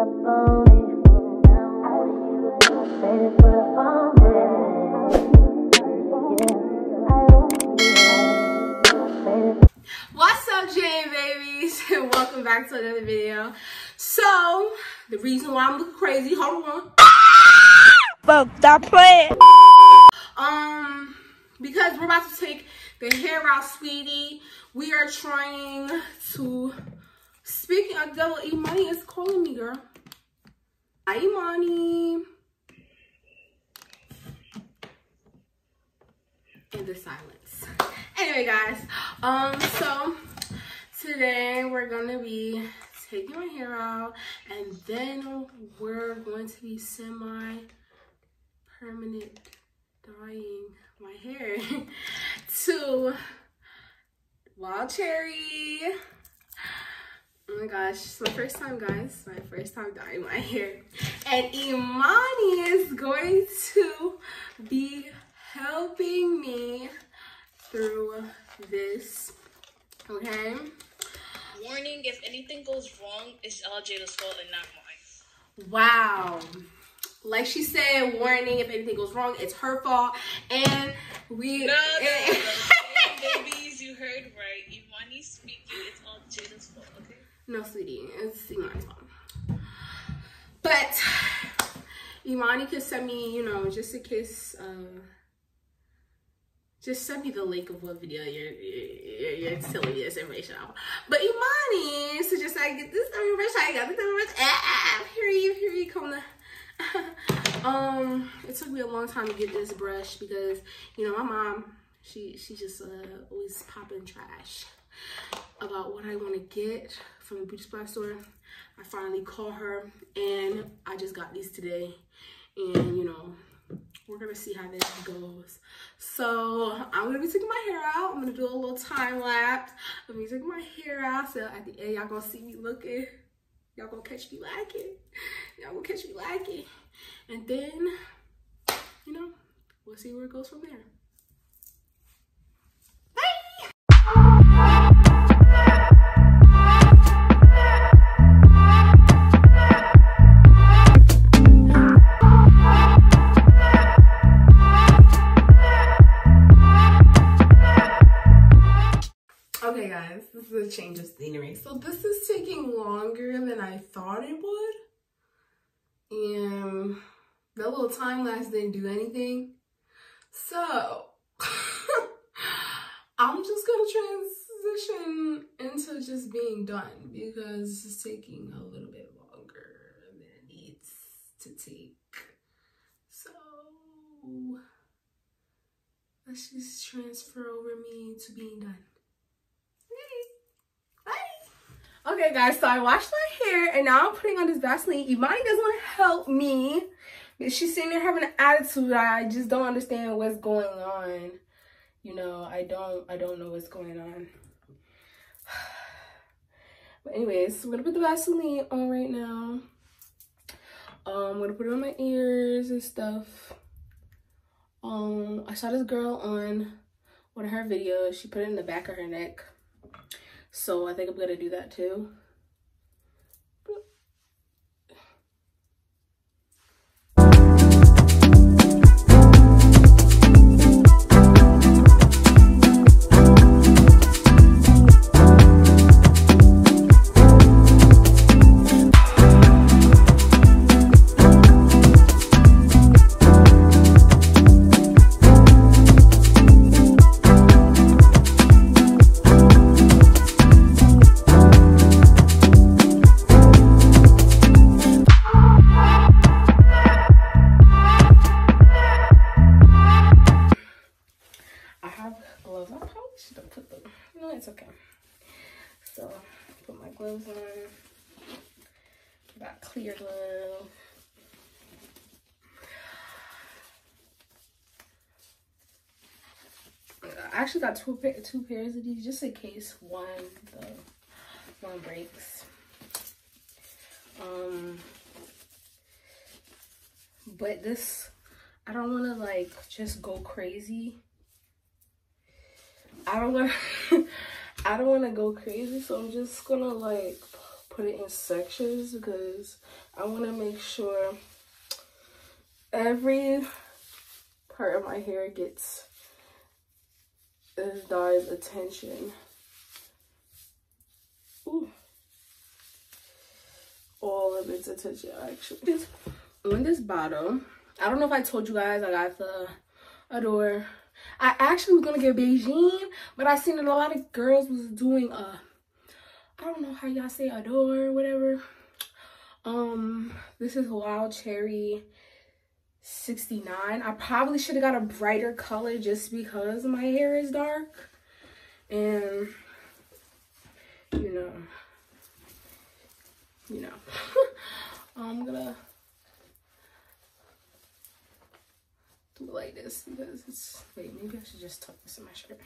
What's up, J babies? Welcome back to another video. So the reason why I'm looking crazy, hold on. Fuck, stop playing. Because we're about to take the hair out, sweetie. We are trying to. Speaking of devil, Imani is calling me, girl. Hi, Imani. And the silence. Anyway, guys, so today we're gonna be taking my hair out, and then we're going to be semi-permanent dyeing my hair to Wild Cherry. Oh my gosh, it's my first time, guys. My first time dyeing my hair. And Imani is going to be helping me through this, okay? Warning, if anything goes wrong, it's Jada's fault and not mine. Wow. Like she said, warning, if anything goes wrong, it's her fault. And we... No, babies, you heard right. Imani speaking, it's all Jada's fault, okay? No, sweetie, it's Imani's fault. But Imani could send me, you know, just in case... just send me the link of what video you're telling me this information out. But Imani, so just I get this information, I got this information. Here, come the. It took me a long time to get this brush because, you know, my mom, she just always popping trash about what I want to get from the beauty supply store. I finally called her and I just got these today, and you know, we're gonna see how this goes. So I'm gonna be taking my hair out. I'm gonna do a little time lapse. I'm gonna be taking my hair out. So at the end, y'all gonna see me looking. Y'all gonna catch me lacking. Y'all gonna catch me lacking. And then, you know, we'll see where it goes from there. Okay guys, this is a change of scenery. So this is taking longer than I thought it would. And that little time lapse didn't do anything. So I'm just gonna transition into just being done because this is taking a little bit longer than it needs to take. So let's just transfer over me to being done. Okay guys, so I washed my hair and now I'm putting on this Vaseline. Imani doesn't want to help me. She's sitting there having an attitude. I just don't understand what's going on. You know, I don't know what's going on. But anyways, I'm gonna put the Vaseline on right now. I'm gonna put it on my ears and stuff. I saw this girl on one of her videos. She put it in the back of her neck. So I think I'm gonna do that too. It's okay. So put my gloves on. Got clear glove. I actually got two pairs of these just in case one breaks. But this, I don't want to like just go crazy. I don't want to go crazy, so I'm just gonna like put it in sections because I want to make sure every part of my hair gets this dye's attention. Ooh. All of its attention, actually. On this bottle, I don't know if I told you guys I got the Adore. I actually was gonna get Beijing, but I seen that a lot of girls was doing I don't know how y'all say Adore or whatever. This is Wild Cherry 69. I probably should have got a brighter color just because my hair is dark. And you know. I'm gonna do it like this because it's, wait, maybe I should just tuck this in my shirt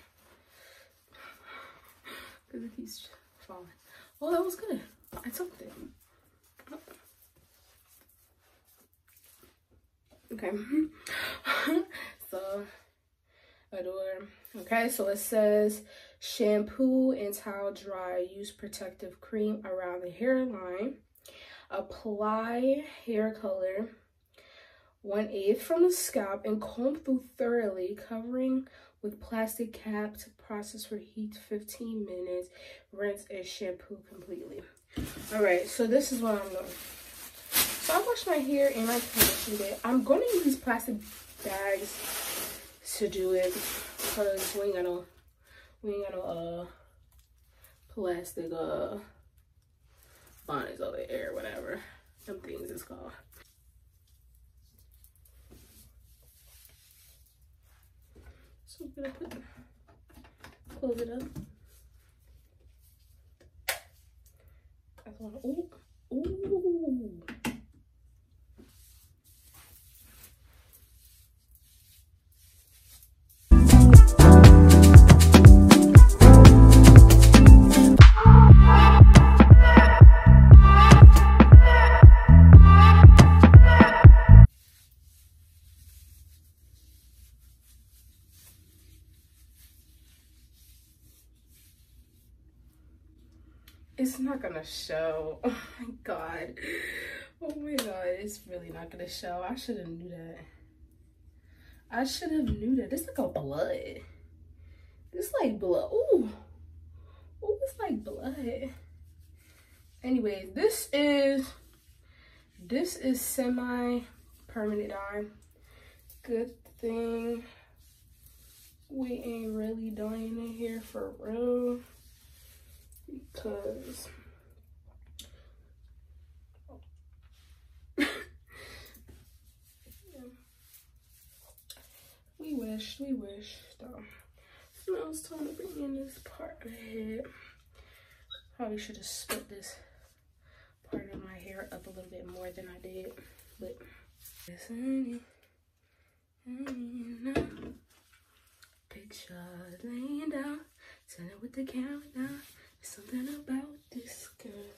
because it keeps falling. Oh, that was good. I tucked it. Okay. So Adore. Okay, so it says shampoo and towel dry. Use protective cream around the hairline. Apply hair color 1/8 from the scalp and comb through thoroughly, covering with plastic cap to process for heat 15 minutes. Rinse and shampoo completely. All right, so this is what I'm doing. So I washed my hair and I conditioned it. I'm going to use these plastic bags to do it because we ain't got no plastic bonnets over there, whatever them things is called. So I'm gonna close it up. That's one. Ooh. It's not gonna show. Oh my god. Oh my god, it's really not gonna show. I should have knew that. I should have knew that. This like a blood. This like blood. Ooh. Ooh, it's like blood. Anyways, this is semi-permanent dye. Good thing we ain't really dyeing it here for real. Because we wish though. So now it's time to bring in this part of the head. Probably should have split this part of my hair up a little bit more than I did, but picture laying down, standing with the camera down. Something about this girl,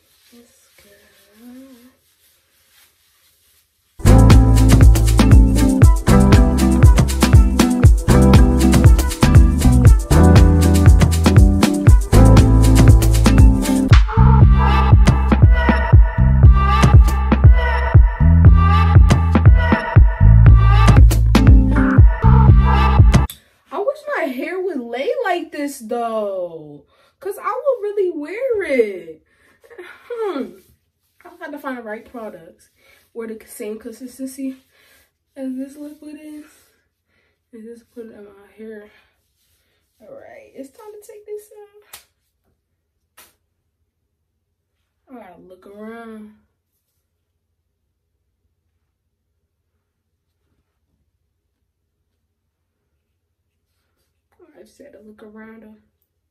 I wish my hair would lay like this though. Cause I will really wear it. I'll have to find the right products where the same consistency as this liquid is. And just put it in my hair. All right, it's time to take this out. I gotta look around. I just had to look around her.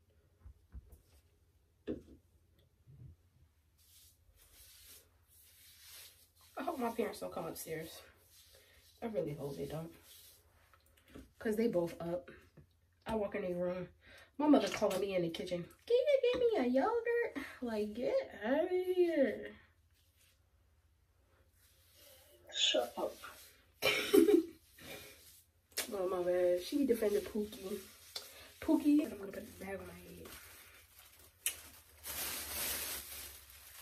I hope my parents don't come upstairs. I really hope they don't. Because they both up. I walk in their room. My mother calling me in the kitchen. Can you give me a yogurt? Like, get out of here. Shut up. Oh, my bad. She be defending Pookie. Pookie. I'm going to put this bag on my head.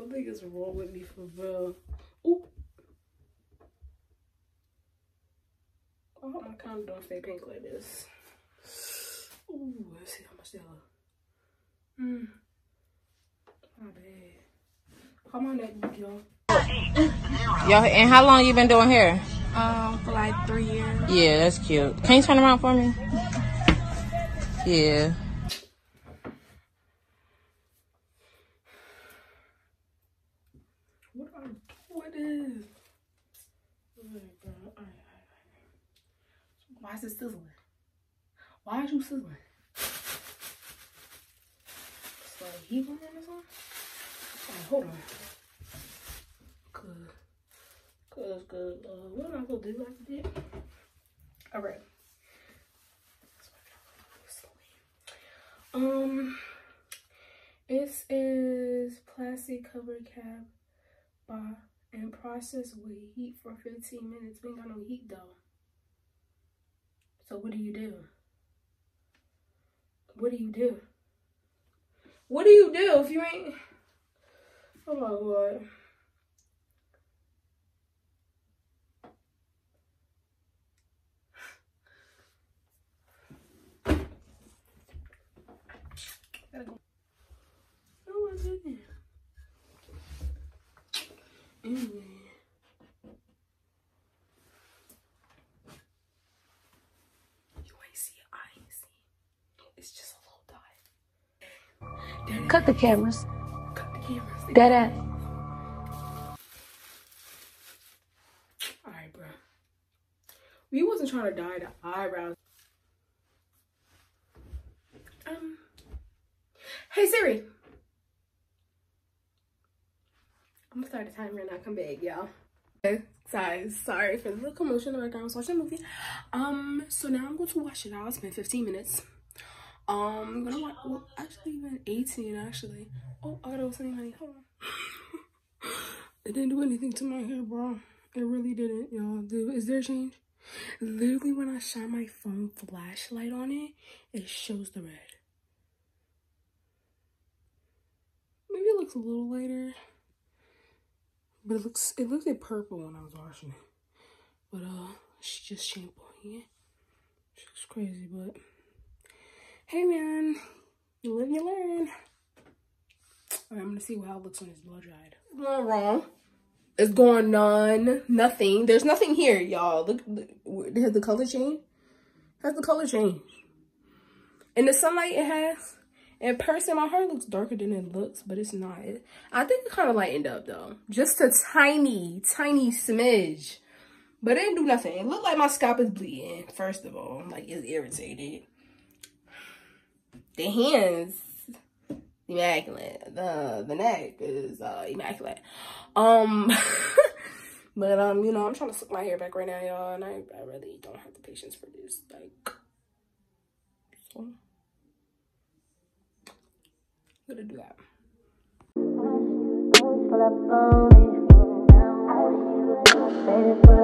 think it's wrong with me for real. Ooh. I hope my counter don't stay pink like this. Ooh, let's see how much they look. My bad. Come on, that y'all. Yo, and how long you been doing hair? For like 3 years. Yeah, that's cute. Can you turn around for me? Yeah. What is? Why is it sizzling? Why is you sizzling? It's like heat on it or something? Oh, hold on. Cause, what am I gonna do after that? Alright. This is plastic cover cap bar and process with heat for 15 minutes. We ain't got no heat though. So what do you do? What do you do? What do you do if you ain't? Oh my God. Oh, what's in there? Anyway. You ain't see it, I ain't see it. It's just a little dot. Cut the cameras. Cut the cameras. Dead ass. Alright, bro. We wasn't trying to dye the eyebrows. Hey Siri. I'm gonna start the timer and I come back, y'all. Okay, sorry for the little commotion in the background. I was watching a movie. So now I'm going to wash it out. It's been 15 minutes. I'm gonna watch, well, actually even 18 actually. Oh, I gotta go something, honey. Hold on. It didn't do anything to my hair, bro. It really didn't, y'all. Is there a change? Literally, when I shine my phone flashlight on it, it shows the red. Maybe it looks a little lighter, but it looked like purple when I was washing it. But she just shampooing it. She looks crazy, but hey man, you live, you learn. Alright, I'm gonna see how it looks when it's blow dried. It's going wrong. It's going nothing. There's nothing here, y'all. Look, has the color changed? Has the color changed? In the sunlight, it has. In person, my hair looks darker than it looks, but it's not. I think it kind of lightened up though. Just a tiny smidge. But it didn't do nothing. It looked like my scalp is bleeding, first of all. Like, it's irritated. The hands, immaculate. The neck is immaculate. But you know, I'm trying to slick my hair back right now, y'all, and I really don't have the patience for this. Like, so I'm gonna do that. Pull up on me.